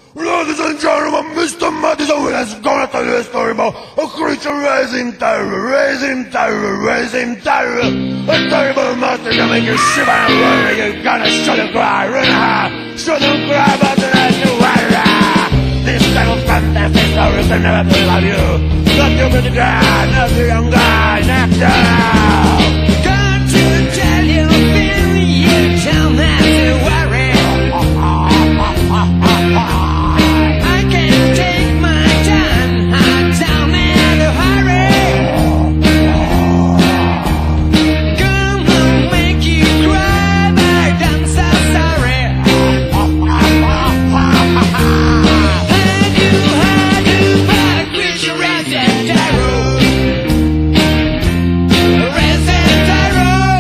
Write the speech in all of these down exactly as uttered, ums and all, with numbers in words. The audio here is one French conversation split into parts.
Ladies and gentlemen, Mister Madison has gonna tell you a story about a creature raising terror, raising terror, raising terror. A terrible monster to make you shiver and worry. You're gonna shut and cry, run high, shut and cry, but then you worry. This type of content is always never to love you. Not you pretty guy, not the young guy, not you. Come to tell you, feel you, tell me to worry. I can't take my time, I tell me to hurry. Come on, make you cry, but I'm so sorry. Had you, had you, but wish you rested terror. Rested terror.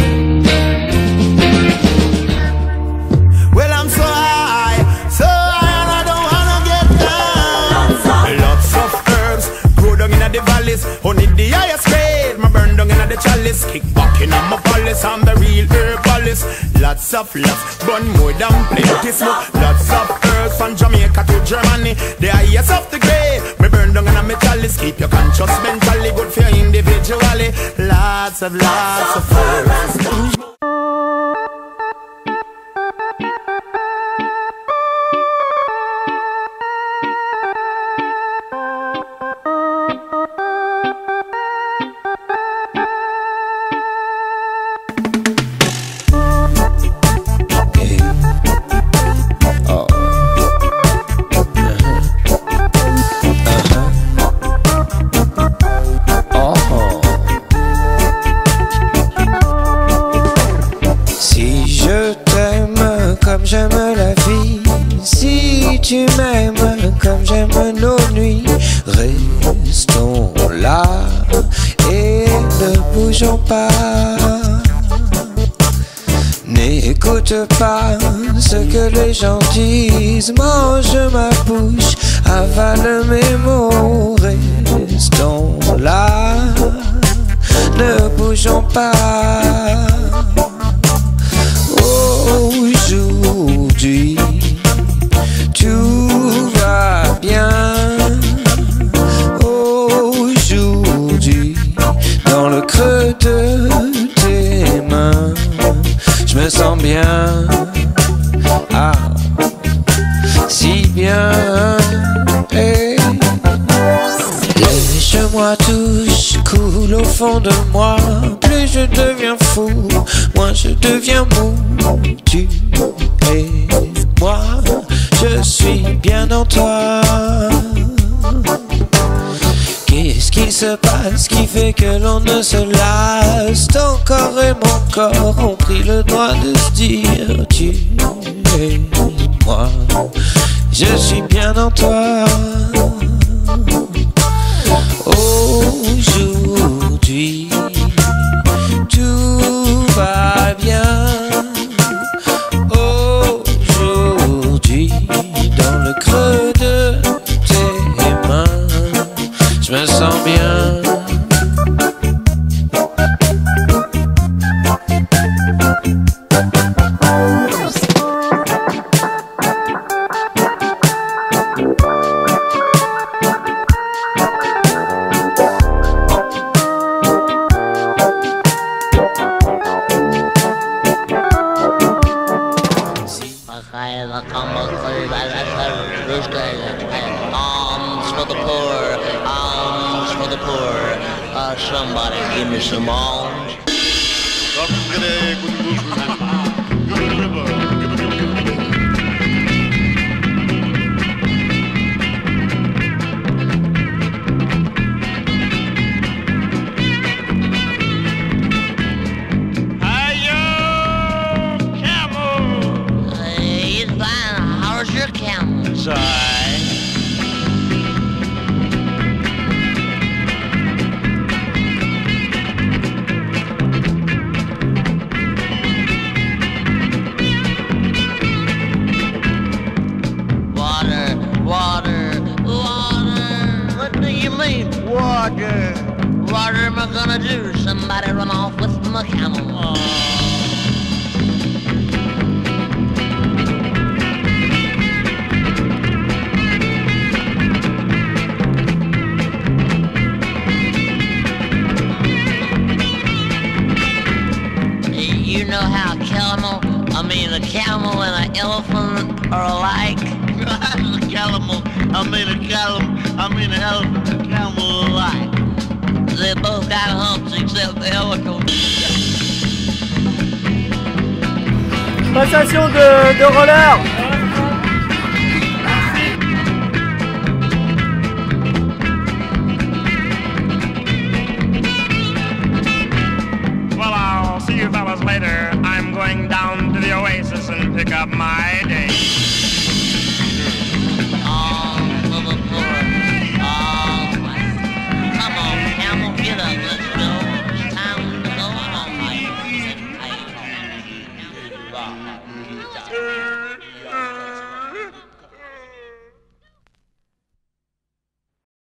Well, I'm so high, so high, and I don't wanna get down. Lots of herbs grow down in the valleys. Only the highest grade, my burn down in the chalice. Kick back in my palace, I'm the real herbalist. Lots of laughs, burn more than plenty smoke. Lots of herbs from Jamaica to Germany. The highest of the grade, me burn down in my chalice. Keep your conscious mentally, good for your individually. Lots of, lots of herbs. Si je t'aime comme j'aime la vie, si tu m'aimes comme j'aime nos nuits, restons là et ne bougeons pas. N'écoute pas ce que les gens disent, mange ma bouche, avale mes mots, restons là, ne bougeons pas. Aujourd'hui, tout va bien. Aujourd'hui, dans le creux de tes mains, je me sens bien. Ah, si bien. Hey. Lèche-moi, touche, coule au fond de moi. Plus je deviens fou, moins je deviens mou. Tu et moi, je suis bien en toi. Qu'est-ce qui se passe qui fait que l'on ne se lasse? Ton corps et mon corps ont pris le droit de se dire tu et moi, je suis bien en toi. Aujourd'hui, tout va bien. Aujourd'hui, dans le creux de tes mains, je me sens bien. Alms for the poor, alms for the poor. Uh, somebody give me some alms. Hi-yo, camel. Hey, he's fine. How's your camel? Sorry. Water, water, water. What do you mean, water? What am I gonna do? Somebody run off with my camel. Oh. elephant are alike? A camel, I mean a camel, I mean an elephant and a camel are alike. They both got humps except the elephant. Passation de, de roller.